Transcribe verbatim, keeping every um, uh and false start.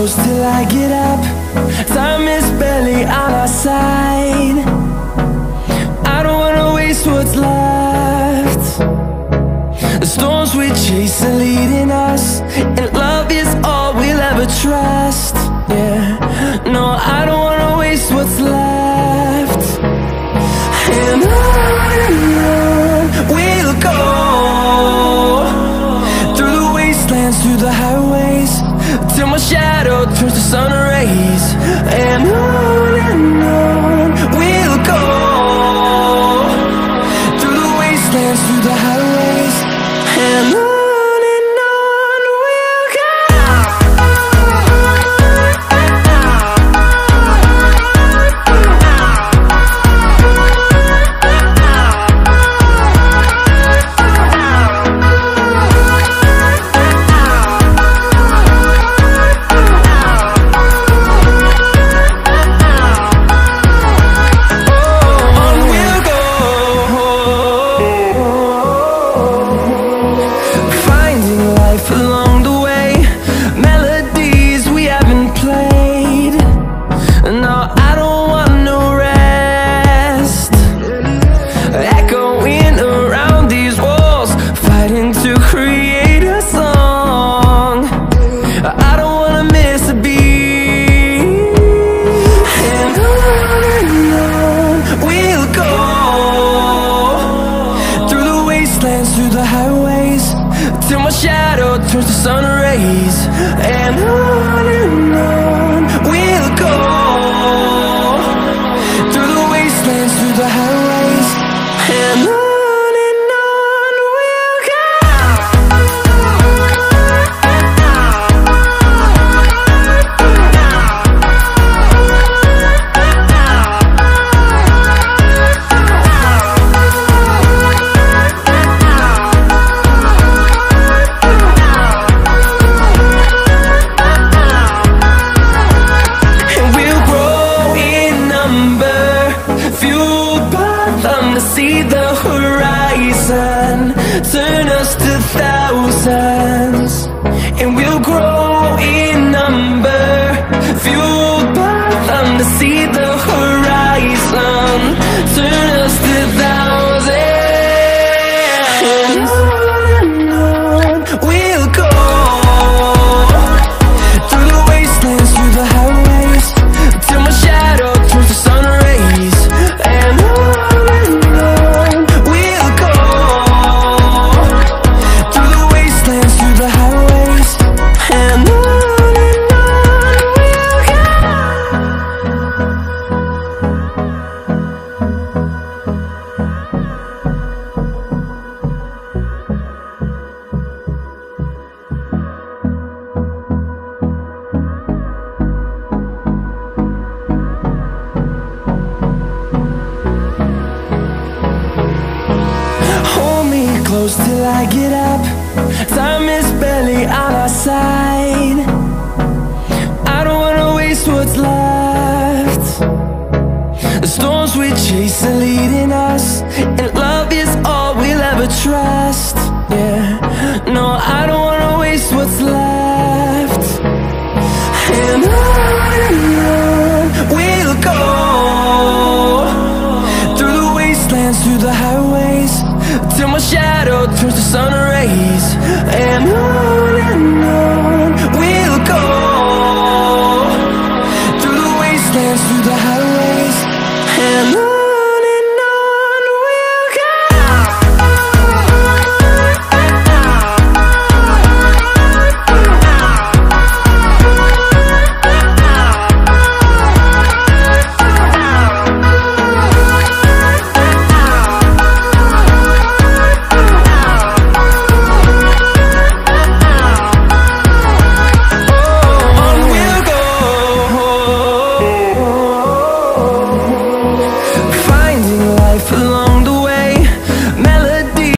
close till I get up. Time is barely on our side. I don't wanna waste what's left. The storms we chase are leading us, and love is all we'll ever trust. Yeah, no, I don't wanna waste what's left. And on and on we'll go, through the wastelands, through the highways, till my shadow turns to sun rays. And on and on we'll go, through the wastelands, through the highways, and on. Through the highways, till my shadow turns to sun rays. And on and on we'll go, through the wastelands, through the highways, and on. See the horizon turn us to thousands, and we'll grow in number, fueled by them. To see the horizon turn us to thousands, and on and on we'll go, through the wastelands, through the highways, till my shadow turns to sun rays. And on close till I get up. Time is barely on our side. I don't wanna waste what's left. The storms we chase are leading us, and love is all we'll ever trust. Yeah, no, I don't wanna waste what's left. And on and on we'll go, through the wastelands, through the highways, till my shadow turns to sun